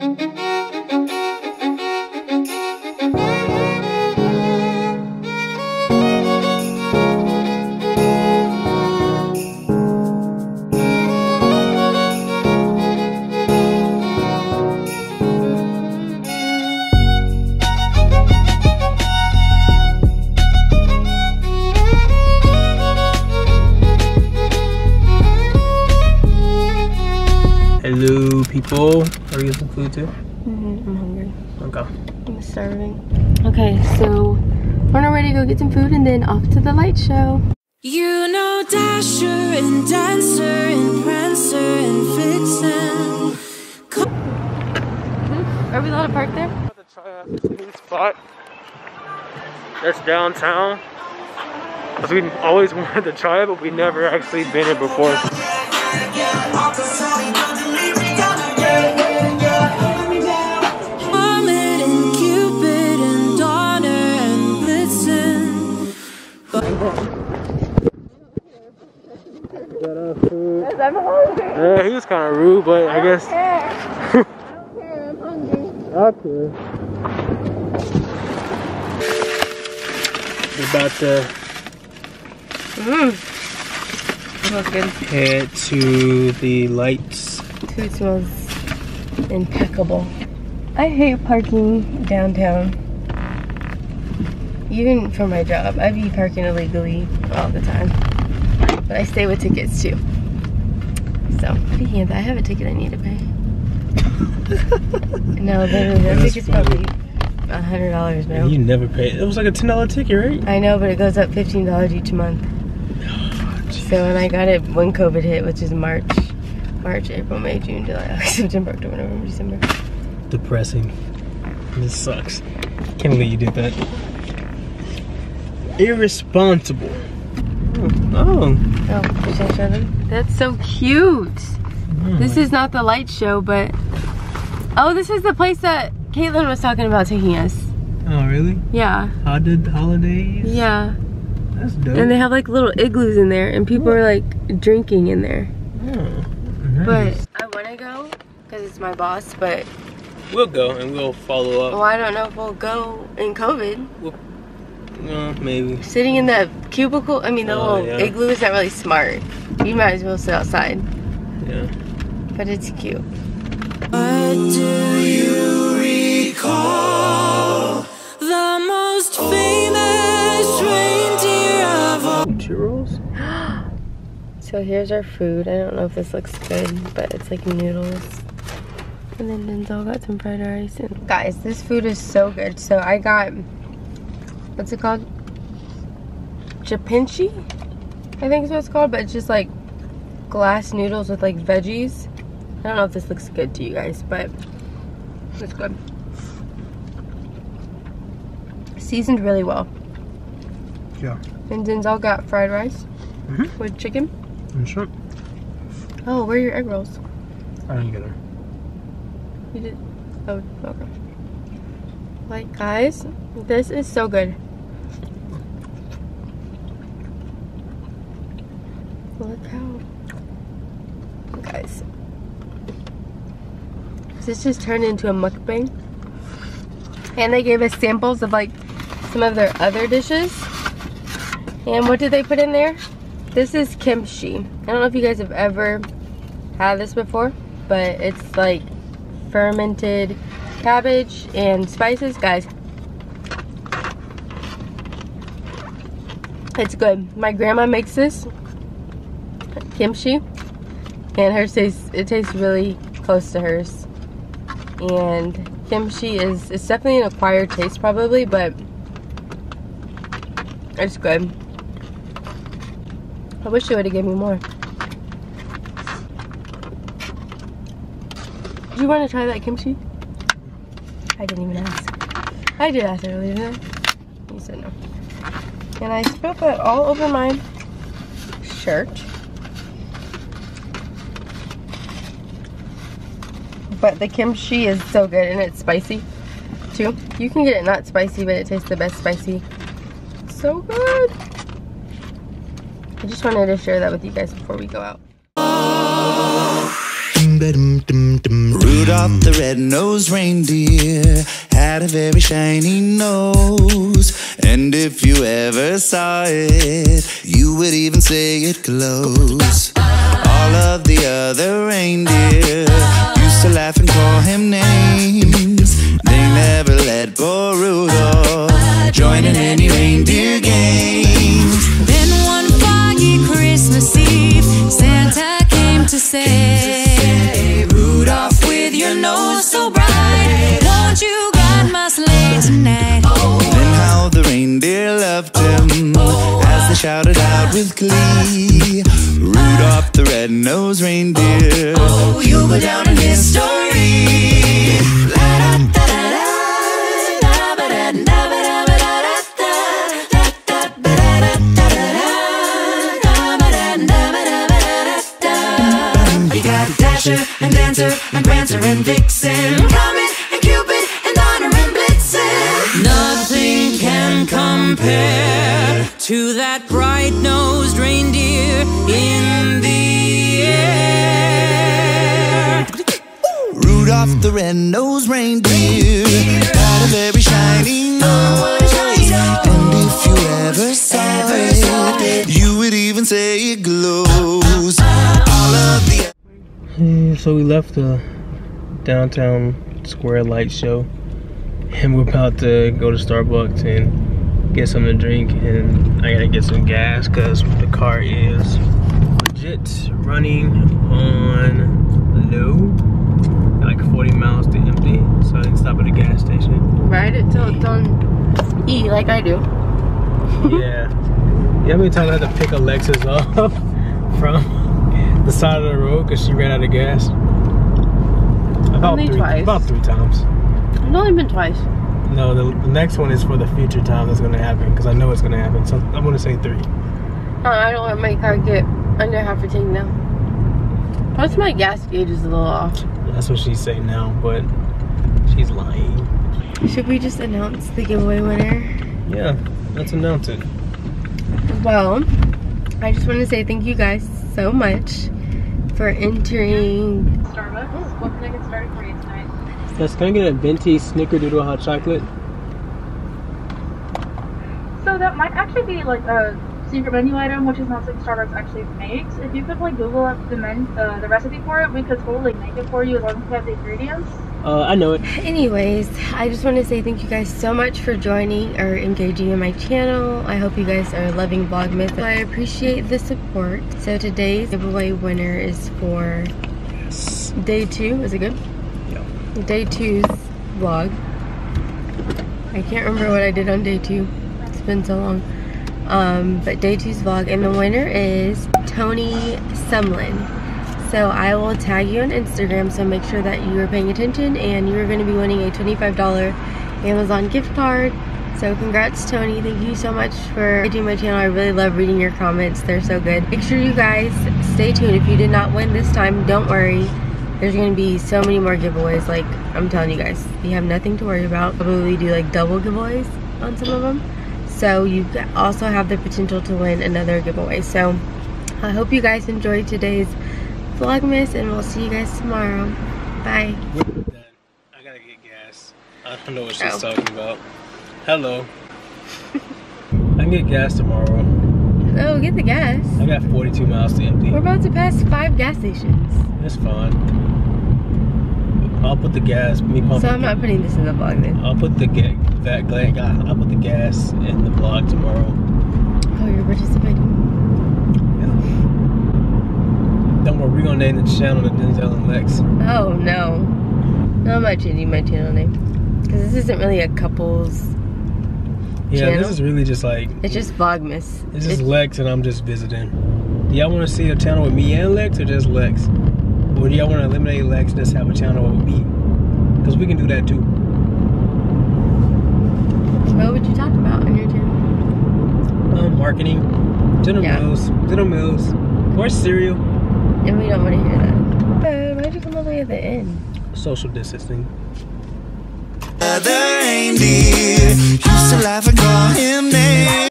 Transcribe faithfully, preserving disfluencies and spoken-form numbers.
Hello people, are you some food too? Mm-hmm, I'm hungry. Okay. I'm starving. Okay, so we're now ready to go get some food and then off to the light show. You know Dasher and Dancer and Prancer and Vixen. Are we allowed to park there? I'm about to try out this new spot. That's downtown. Cause we always wanted to try it, but we never actually been here before. I'm hungry. Yeah, he was kind of rude, but I, I guess. I don't care. I'm hungry. Okay. We're about to Mmm. Smells good. head to the lights. Food smells impeccable. I hate parking downtown. Even for my job, I be parking illegally all the time. But I stay with tickets too. So, speaking of that, I have a ticket I need to pay. No, literally, that That's ticket's funny. probably a hundred dollars now. You never paid. It was like a ten dollar ticket, right? I know, but it goes up fifteen dollars each month. Oh, So when I got it when COVID hit, which is March, March, April, May, June, July, August, September, October, November, December. Depressing. This sucks. Can't believe you did that. Irresponsible. Oh. Oh, should I show them? That's so cute. Oh. This is not the light show, but oh, this is the place that Caitlin was talking about taking us. Oh, really? Yeah. Haunted holidays? Yeah. That's dope. And they have like little igloos in there, and people are like drinking in there. Oh, nice. But I want to go because it's my boss, but We'll go and we'll follow up. well, I don't know if we'll go in COVID. We'll, well, maybe. Sitting in the cubicle, I mean the Oh, little yeah. igloo is not really smart. You might as well sit outside. Yeah. But it's cute. What do you recall? The most famous reindeer of all. Churros? So here's our food. I don't know if this looks good, but it's like noodles. And then Denzel got some fried rice. And guys, this food is so good. So I got, what's it called? Japinchi, I think is what it's called, but it's just like glass noodles with like veggies. I don't know if this looks good to you guys, but it's good. Seasoned really well. Yeah. And Denzel got fried rice Mm-hmm. with chicken. And shrimp. Oh, where are your egg rolls? I didn't get her. You did? Oh, okay. Like, guys, this is so good. Look how, guys, this just turned into a mukbang. And they gave us samples of like some of their other dishes. And what did they put in there? This is kimchi. I don't know if you guys have ever had this before, but it's like fermented cabbage and spices. Guys, it's good. My grandma makes this kimchi, and hers tastes, it tastes really close to hers. And kimchi is, it's definitely an acquired taste probably, but it's good. I wish they would have given me more. Do you want to try that kimchi? I didn't even ask. I did ask earlier, didn't I? You said no. And I spilled that all over my shirt. But the kimchi is so good, and it's spicy too. You can get it not spicy, but it tastes the best spicy. So good. I just wanted to share that with you guys before we go out. Rudolph the red-nosed reindeer had a very shiny nose, and if you ever saw it, you would even say it glows. All of the other reindeer used to laugh and call him names. They never let poor Rudolph join in any reindeer games. Then one foggy Christmas Eve, Santa came to say, Rudolph, with your nose so bright, won't you guide my sleigh tonight? Then how the reindeer loved him as they shouted out with glee, Rudolph the red-nosed reindeer, Oh, you'll go down in history. We got Dasher and Dancer and Prancer and Vixen, Comet and Cupid and Donner and Blitzen. Nothing can compare to that bright-nosed reindeer in the air. Rudolph the red-nosed reindeer had a very shiny nose, and if you ever saw it, you would even say it glows. All of the So we left the downtown square light show, and we're about to go to Starbucks and get something to drink, and I gotta get some gas because the car is legit running on low, like forty miles to empty, so I didn't stop at a gas station. Ride it till it's on E like I do. Yeah. You know how many times I had to pick Alexis up from the side of the road because she ran out of gas? About Only three, twice. About three times. It's only been twice. No, the, the next one is for the future time that's gonna happen, because I know it's gonna happen. So I'm gonna say three. Uh, I don't let my car get under half a tank now. Plus my gas gauge is a little off. That's what she's saying now, but she's lying. Should we just announce the giveaway winner? Yeah, let's announce it. Well, I just want to say thank you guys so much for entering. Starbucks. What can I get started for you tonight? Yes, can I get a venti snickerdoodle hot chocolate? So that might actually be like a secret menu item, which is not something Starbucks actually makes. If you could like Google up the men, uh, the recipe for it, we could totally make it for you as long as we have the ingredients. Uh, I know it. Anyways, I just want to say thank you guys so much for joining or engaging in my channel. I hope you guys are loving Vlogmas. I appreciate the support. So today's giveaway winner is for Yes. day two. Is it good? Yeah. Day two's vlog. I can't remember what I did on day two. It's been so long. Um, but day two's vlog, and the winner is Tony Sumlin. So I will tag you on Instagram, so make sure that you are paying attention, and you are going to be winning a twenty-five dollar Amazon gift card. So congrats, Tony. Thank you so much for engaging my channel. I really love reading your comments. They're so good. Make sure you guys stay tuned. If you did not win this time, don't worry. There's going to be so many more giveaways. Like, I'm telling you guys, you have nothing to worry about. Probably do like double giveaways on some of them. So you also have the potential to win another giveaway. So I hope you guys enjoyed today's Vlogmas, and we'll see you guys tomorrow. Bye. I gotta get gas. I don't know what she's Oh. talking about. Hello. I can get gas tomorrow. Oh, get the gas. I got forty-two miles to empty. We're about to pass five gas stations. That's fine. I'll put the gas. Me pump So I'm not putting this in the vlog then. I'll put the ga that gla- I'll put the gas in the vlog tomorrow. Oh, you're participating? Don't worry, we're gonna name the channel the Denzel and Lex. Oh no. No, I'm not changing my channel name. Because this isn't really a couple's Yeah, channel. this is really just like, It's just Vlogmas. this is It's- Lex and I'm just visiting. Do y'all want to see a channel with me and Lex, or just Lex? Or do y'all want to eliminate Lex and just have a channel with me? Because we can do that too. What would you talk about on your channel? Um, marketing, General Yeah. Mills, General Mills, or cereal. And we don't want to hear that. Uh, why'd you come all the way at the end? Social distancing. other reindeer used to laugh and call him names.